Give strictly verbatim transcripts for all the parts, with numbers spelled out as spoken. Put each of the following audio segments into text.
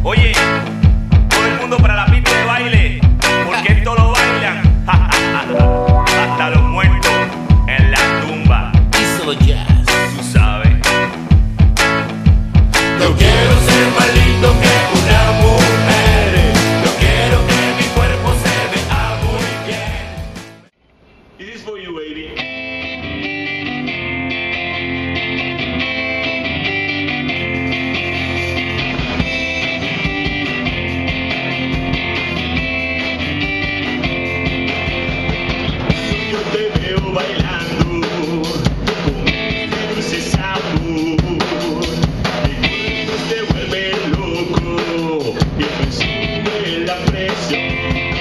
Oye, todo el mundo para la pista de baile, porque esto lo bailan hasta los muertos en la tumba. Díselo jazz. Tú sabes. Yo quiero ser más lindo que una mujer. Yo quiero que mi cuerpo se vea muy bien. This is for you, baby. Yo te veo bailando con ese sabor. Mi cuerpo se vuelve loco y me sube la presión.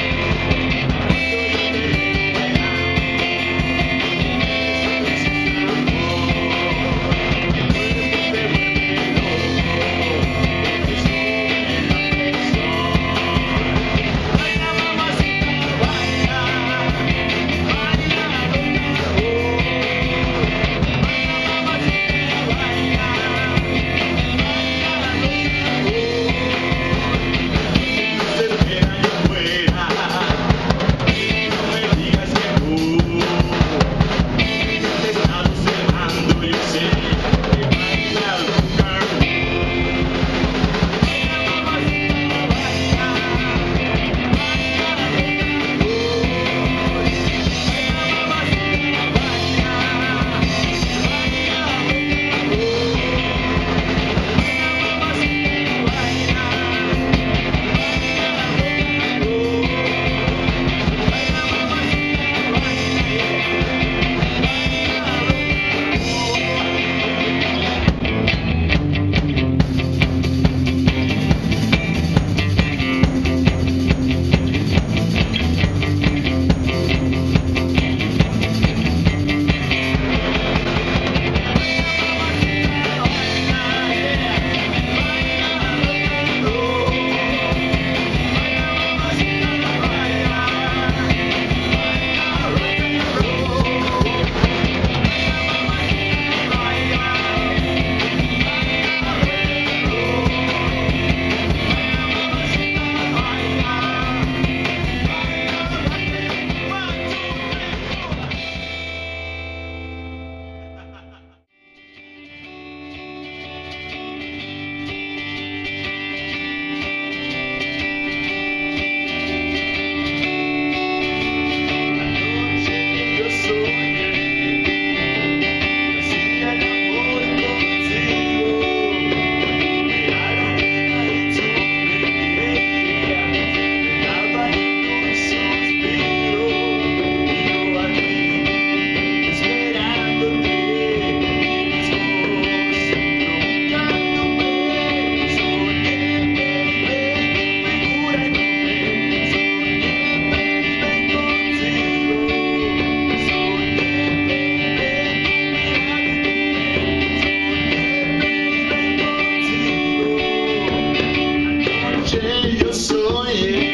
Yo soy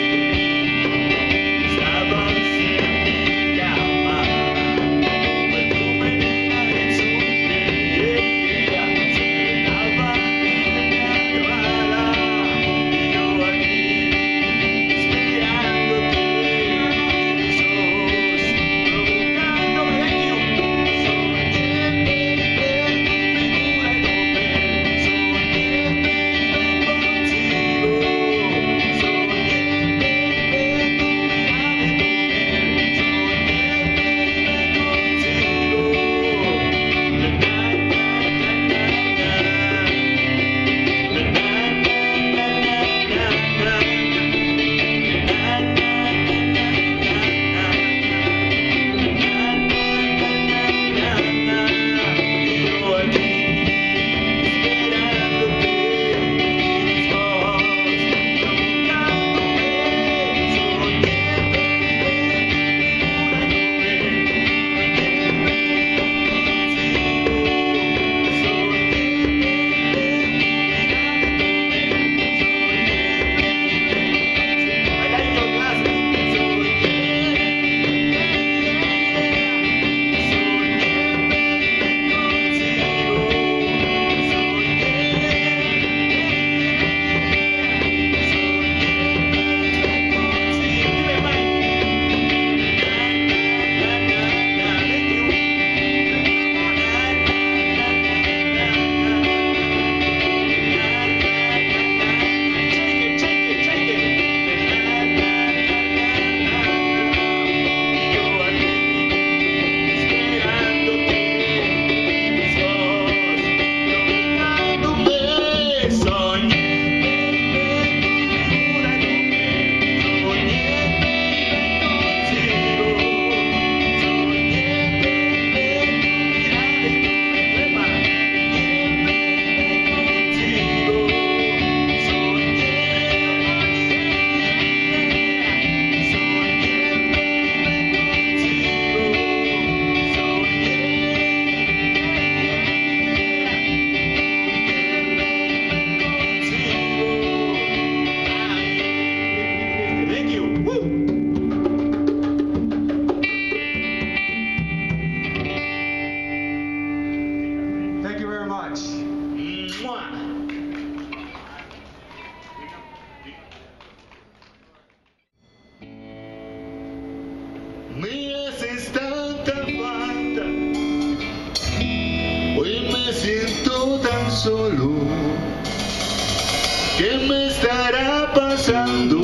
¿Qué me estará pasando?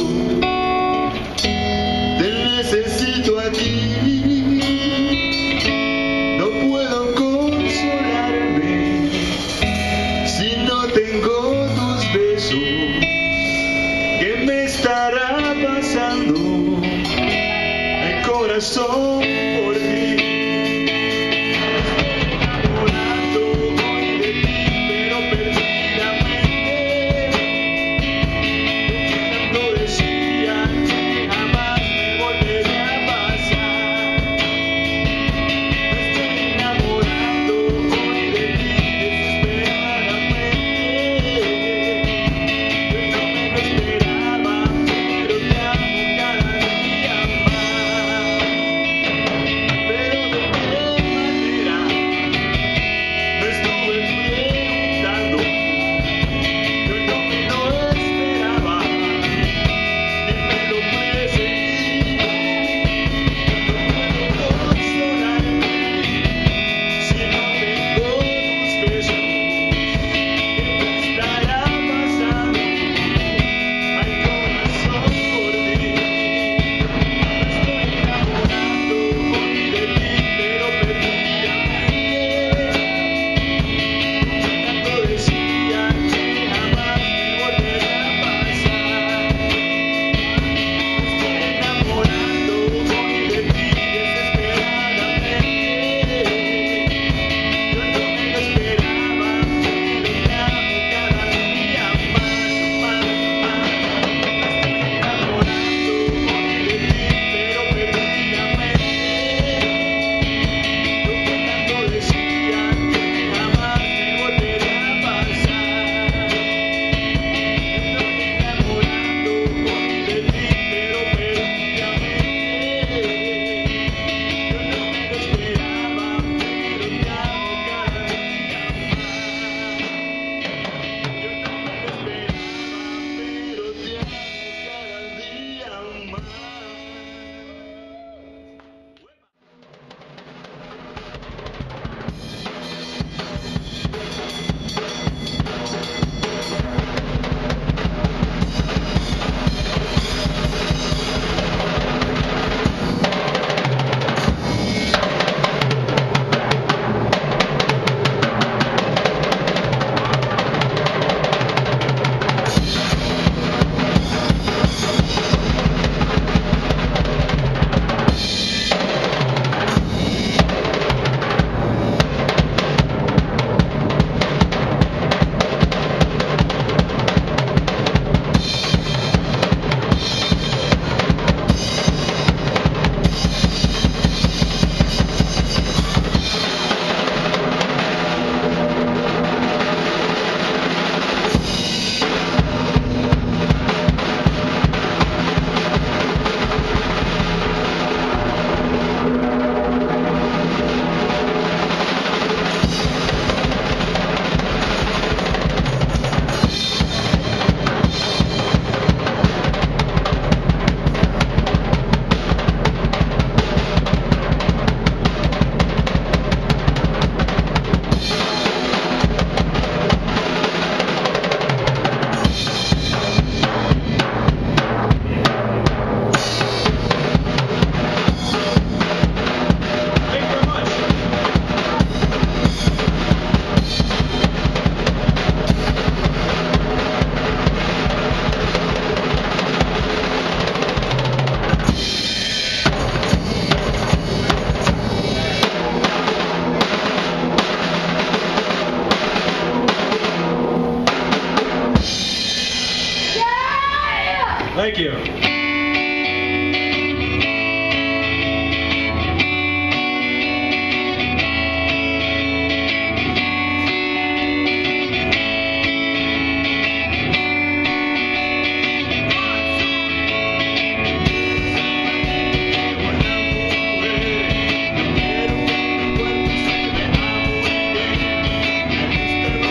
Te necesito aquí. No puedo consolarme si no tengo tus besos. ¿Qué me estará pasando? El corazón por ti. Thank you.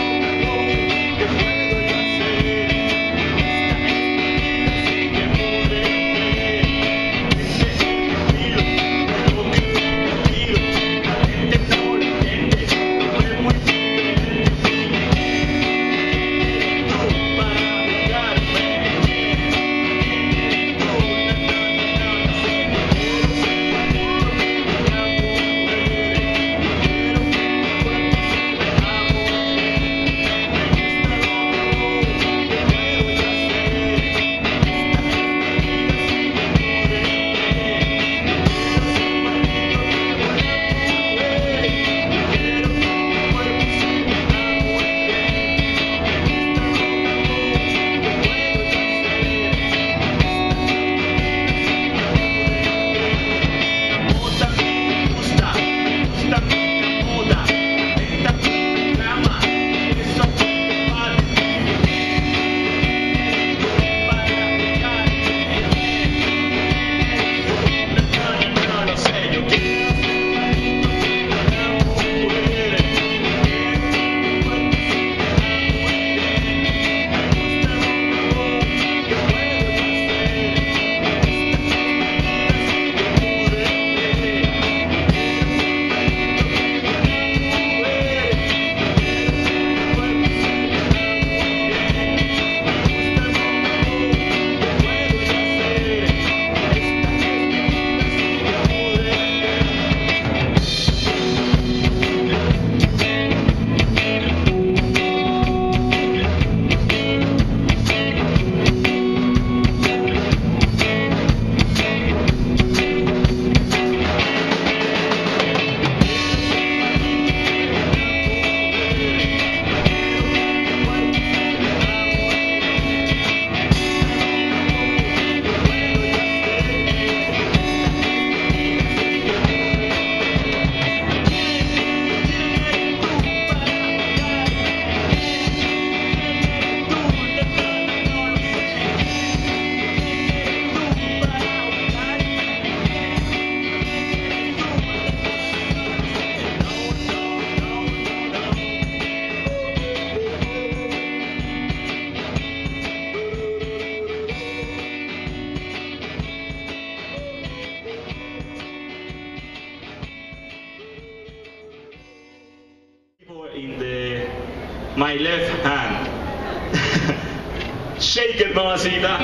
Que puedo yo hacer esta experiencia que my left hand. Shake it, mamacita.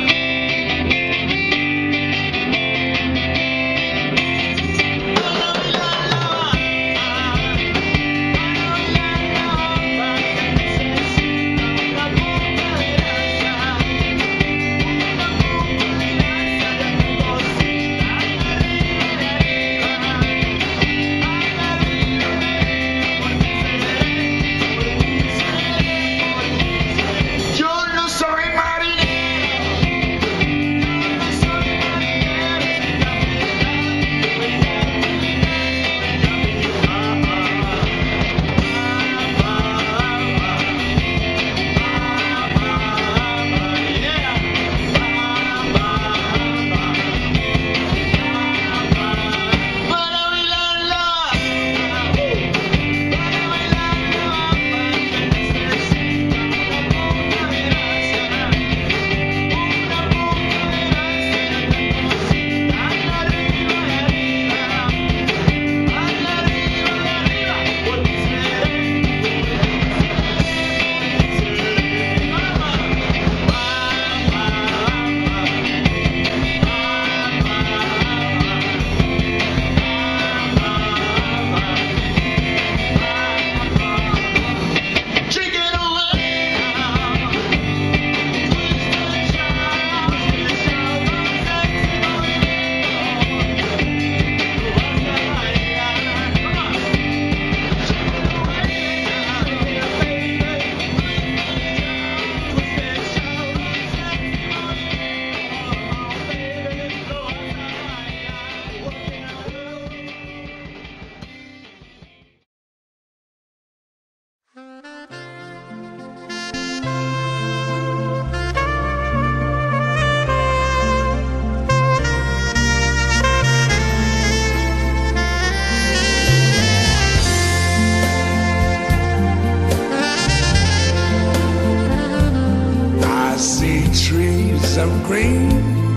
Of green,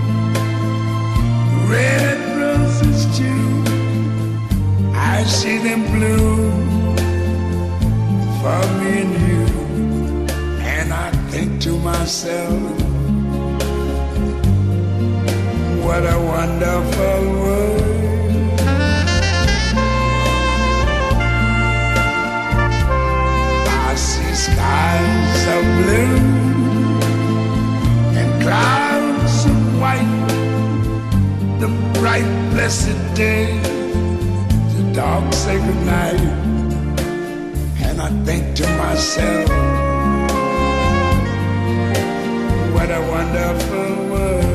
red roses too. I see them bloom for me and you, and I think to myself, what a wonderful world. I see skies of blue, clouds of white, the bright blessed day, the dark sacred night, and I think to myself, what a wonderful world.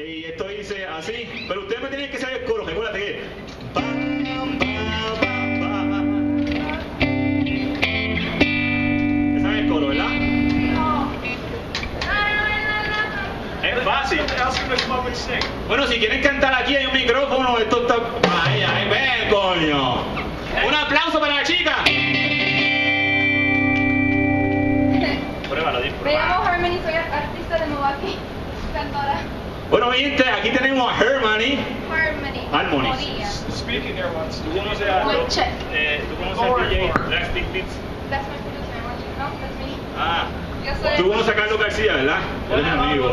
Y esto dice así, pero ustedes me tienen que saber el coro, recuérdate que... Pa, pa, pa, pa. ¿Saben el coro, verdad? Es fácil. Bueno, si quieren cantar aquí hay un micrófono, esto está... Ay, ay, ven, coño. Un aplauso para la chica. Pruébalo, di, Me pruébalo. llamo Harmony, soy artista de Milwaukee, cantora. Bueno, mi gente, aquí tenemos a Harmony. Harmony. Harmony. María. ¿Tú conoces a Mic los- check. eh, ¿Tú conoces al D J Plastic Beats? That's my producer, I want you to know, that's me. Ah, Yo soy... Tú conoces a Carlos García, ¿verdad? Él es mi amigo.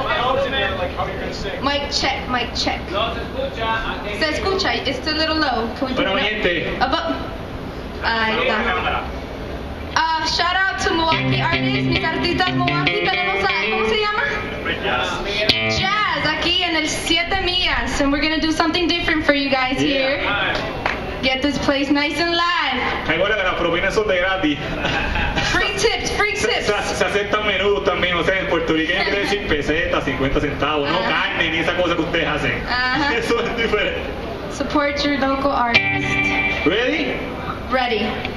Mic check, mic check. Se escucha, it's a little low. Can we Bueno, turn mi it up? gente. Above. Ahí saludos a la está. cámara. Uh, shout out to Milwaukee artists, mis artistas Milwaukee. Tenemos a, ¿cómo se llama? Red Jazz. Jazz, aquí en el siete millas. And we're gonna do something different for you guys here. Get this place nice and live. Recuerda que las propinas son de gratis. Free tips, free Se, tips. se- se aceptan menús también, o sea, en puertorriqueño quiere decir pesetas, cincuenta centavos, no Ajá. carne ni esa cosa que ustedes hacen. Ajá. Eso es diferente. Support your local artist. ¿Ready? Ready.